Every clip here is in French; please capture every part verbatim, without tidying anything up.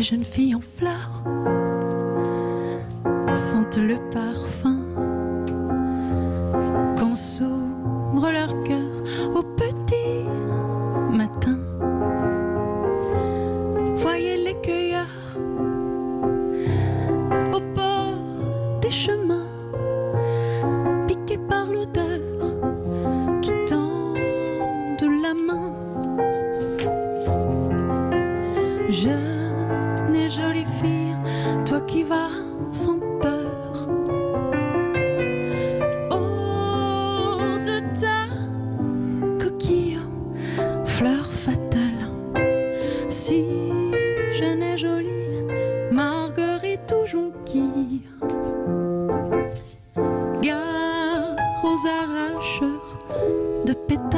jeunes filles en fleurs sentent le parfum quand s'ouvre leur cœur au petit matin. Voyez les cueilleurs au bord des chemins, piqués par l'odeur qui tendent la main. Jeune et jolie fille, toi qui vas sans peur au de ta coquille, fleur fatale. Si jeune et jolie, Marguerite ou jonquille, gare aux arracheurs de pétales.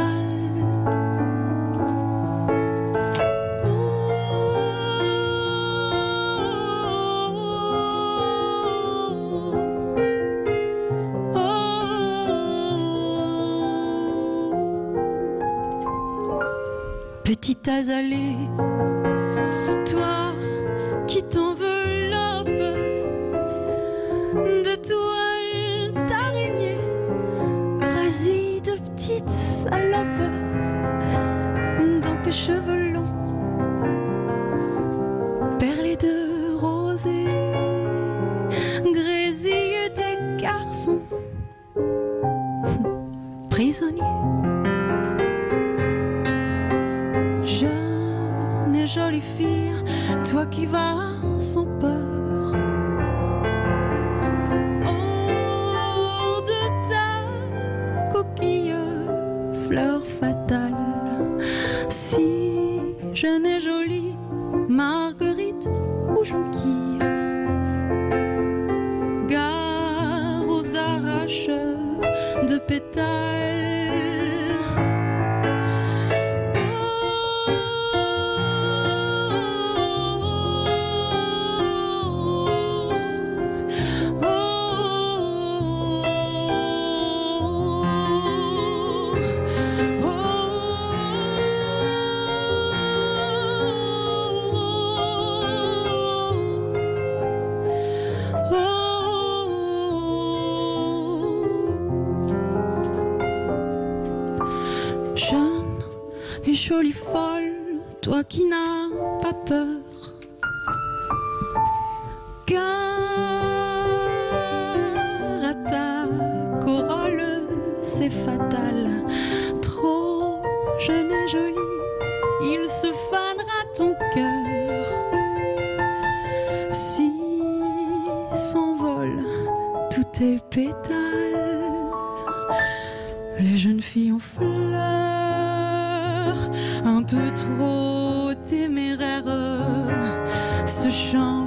Petite azalée, toi qui t'enveloppes de toile d'araignée, rasée de petites salopes dans tes cheveux longs, perlés de rosée, grésilleux des garçons prisonniers. Jeune et jolie fille, toi qui vas sans peur au de ta coquille, fleur fatale. Si jeune et jolie, Marguerite ou jonquille, gare aux arracheurs de pétales. Jeune et jolie folle, toi qui n'as pas peur, gare à ta corolle, c'est fatal. Trop jeune et jolie, il se fanera ton cœur si s'envolent tous tes pétales. Les jeunes filles en fleurs, un peu trop téméraires, se chantent